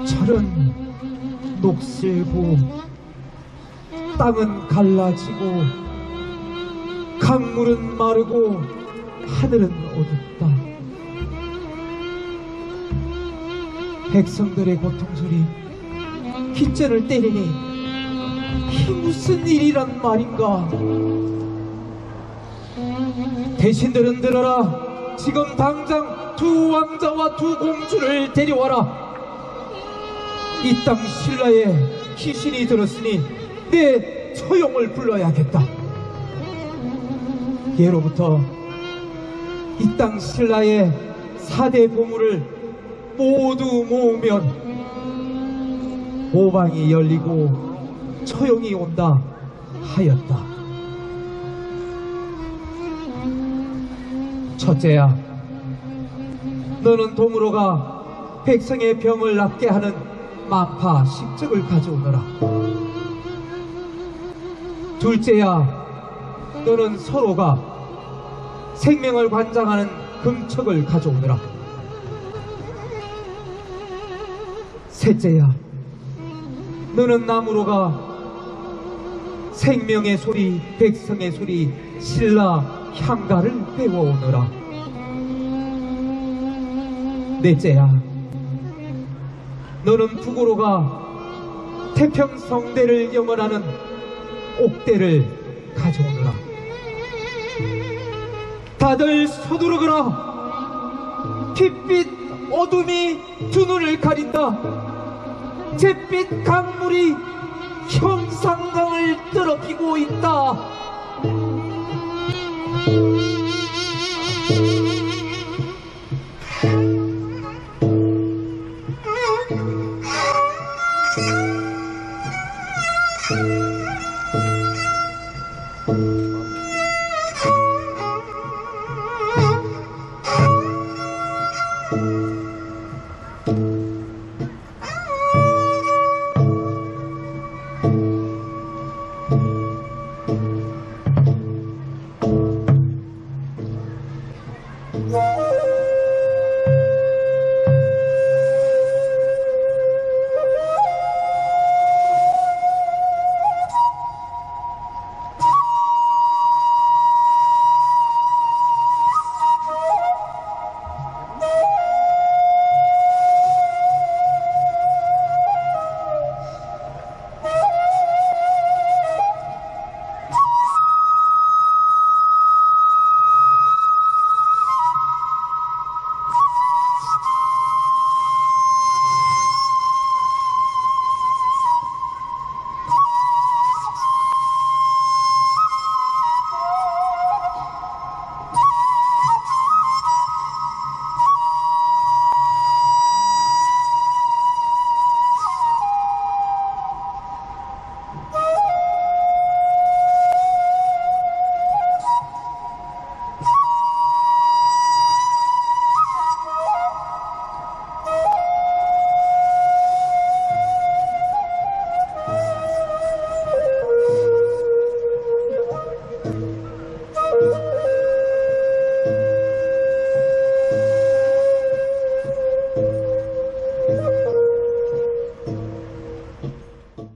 철은 녹슬고 땅은 갈라지고 강물은 마르고 하늘은 어둡다. 백성들의 고통소리 귓전을 때리니 이 무슨 일이란 말인가. 대신들은 들어라. 지금 당장 두 왕자와 두 공주를 데려와라. 이 땅 신라에 귀신이 들었으니 내 처용을 불러야겠다. 예로부터 이 땅 신라의 4대 보물을 모두 모으면 오방이 열리고 처용이 온다 하였다. 첫째야, 너는 동으로가 백성의 병을 낫게 하는 마파 십적을 가져오너라. 둘째야, 너는 서로가 생명을 관장하는 금척을 가져오너라. 셋째야, 너는 나무로가 생명의 소리, 백성의 소리, 신라 향가를 배워오너라. 넷째야, 너는 북으로가 태평성대를 영원하는 옥대를 가져오너라. 다들 서두르거라. 핏빛 어둠이 두 눈을 가린다. 잿빛 강물이 형상강을 더럽히고 있다.